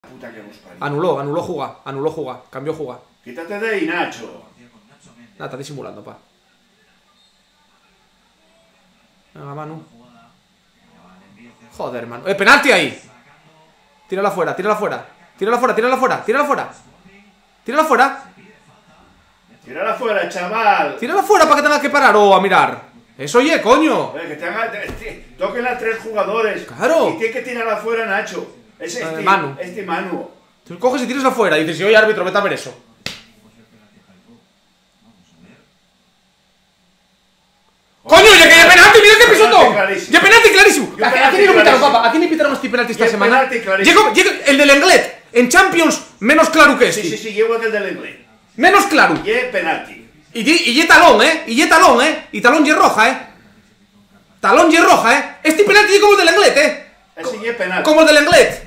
Puta que hemos parido. Anuló jugada, cambió jugada. Quítate de ahí, Nacho. Nada, está disimulando, pa. Venga, Manu. Joder, Manu. ¡Penalti ahí! Tírala fuera, tírala fuera. Tírala fuera, tírala fuera, tírala fuera. Tírala fuera. Tírala fuera, chaval. Tírala fuera para que tenga que parar o a mirar. Eso, oye, coño. Que te haga. Toquen a 3 jugadores. Claro. Y tiene que tirarla fuera, Nacho. Es Manu. Manu. Tú coges y tiras afuera y dices, oye, árbitro, vete a ver eso. ¡Coño, ya que hay penalti! ¡Mira qué pisotón! ¡Ya penalti clarísimo! Aquí ni lo pitaron, papá. Aquí ni pitaron este penalti esta semana. Llega el del Englet. En Champions, menos claro que este. Sí, llevo el del Englet. Menos claro. Y penalti. Y talón, Y talón, Y talón y roja, Talón y roja, Este penalti es como el del Englet, Ese y penalti. Como el del Englet.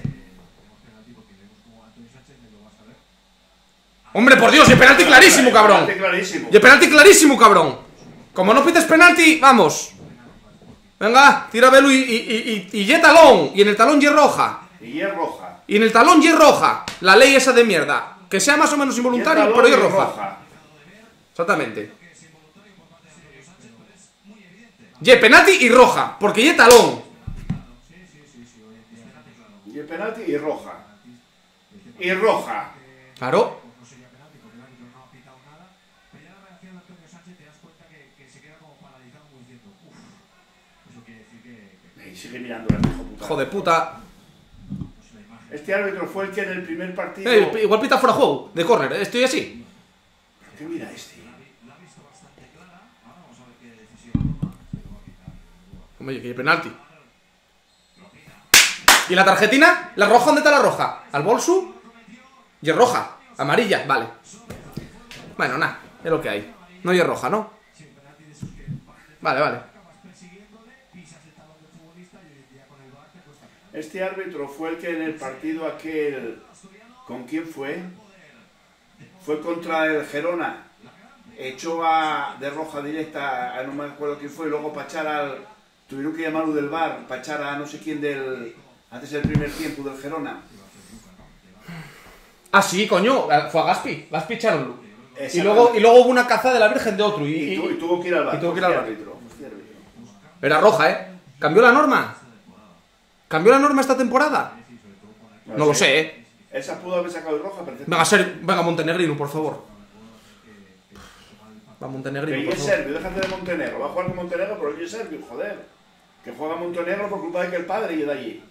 Hombre, por Dios, y penalti clarísimo, cabrón. Y penalti clarísimo, cabrón. Como no pites penalti, vamos. Venga, tira velo y talón. Y en el talón y roja. Y es roja. Y en el talón y roja. La ley esa de mierda. Que sea más o menos involuntario, pero y roja. Exactamente. Y penalti y roja. Porque y talón. Y penalti y roja. Y roja. Claro. Sigue mirando el hijo puta. Hijo de puta. Este árbitro fue el que en el primer partido. Igual pita fuera de juego, de córner, estoy así. ¿Qué mira este? Hombre, que hay penalti. ¿Y la tarjetina? ¿La roja? ¿Dónde está la roja? ¿Al bolso? Y es roja, amarilla, vale. Bueno, nada, es lo que hay. No hay roja, ¿no? Vale. Este árbitro fue el que en el partido aquel... ¿Con quién fue? Fue contra el Gerona. Echó de roja directa, no me acuerdo quién fue, y luego para echar al... Tuvieron que llamarlo del VAR, para echar a no sé quién del... Antes del primer tiempo del Gerona. Ah, sí, coño, fue a Gaspi echaronlo. Y luego hubo una caza de la Virgen de otro. Y tuvo que ir al VAR. Era roja, ¿Cambió la norma? ¿Cambió la norma esta temporada? No lo sé, Esa pudo haber sacado de roja, perfecto. Venga, Montenegrino, por favor. Va Montenegrino, por favor. Es serbio, déjate de Montenegro. Va a jugar con Montenegro, pero él es serbio, joder. Que juega Montenegro por culpa de que el padre y de allí.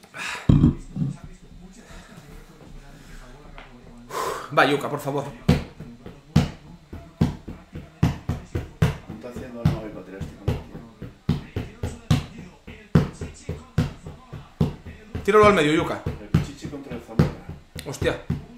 Va, Yuka, por favor. Está haciendo no para tirar este con Tíralo al medio, Yuka. el Pichichi contra el Zamora. Hostia.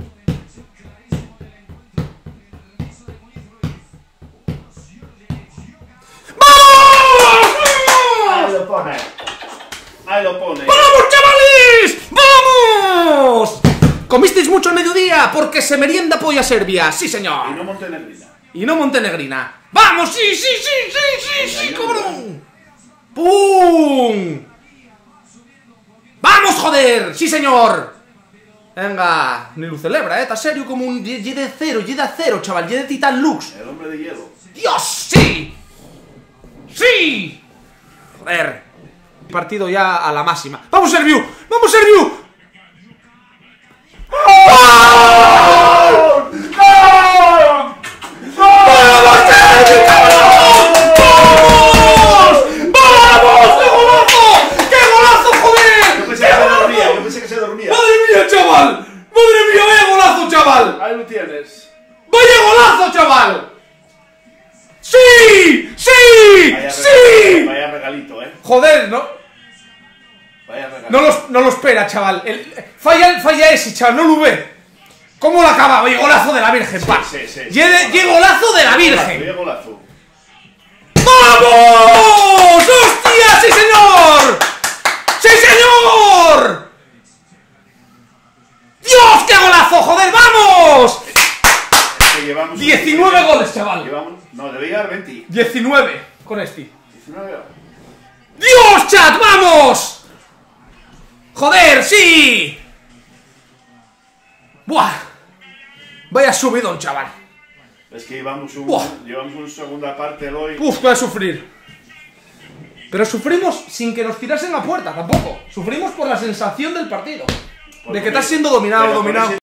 Ahí lo pone. ¡Vamos, chavales! ¡Vamos! ¿Comisteis mucho al mediodía? Porque se merienda polla serbia. Sí, señor. Y no Montenegrina. ¡Vamos! ¡Sí, cabrón! ¡Pum! ¡Vamos, joder! ¡Sí, señor! Venga, ni lo celebra, está serio como un Y de acero, chaval, Y de Titan Lux. El hombre de hielo. ¡Dios, sí! ¡Sí! Joder. Partido ya a la máxima. ¡Vamos, Serviu! ¡Vamos, Serviu! ¡Oh! ¡No! ¡Vamos, Serviu, cabrón! ¡Vamos! ¡Qué golazo, joder! Yo pensé que se dormía. ¡Madre mía, chaval! ¡Madre mía, vaya golazo, chaval! Ahí lo tienes. ¡Vaya golazo, chaval! ¡Sí! ¡Sí! Vaya regalito, Joder, no. Vaya regalito. No lo espera, chaval. Falla ese, chaval, no lo ve. ¿Cómo lo acaba? Oye, golazo de la Virgen, pa. Sí. Golazo de la Virgen. Golazo. ¡Vamos! ¡Hostia! ¡Sí, señor! ¡Sí, señor! ¡Dios, qué golazo! ¡Joder, vamos! 19 goles, chaval. No, debe llegar 20. 19 con este. 19. ¡Dios, chat! ¡Vamos! ¡Joder, sí! ¡Buah! Vaya subidón, chaval. Es que llevamos una segunda parte hoy. ¡Uf, voy a sufrir! Pero sufrimos sin que nos tirasen la puerta, tampoco. Sufrimos por la sensación del partido. De que estás siendo dominado.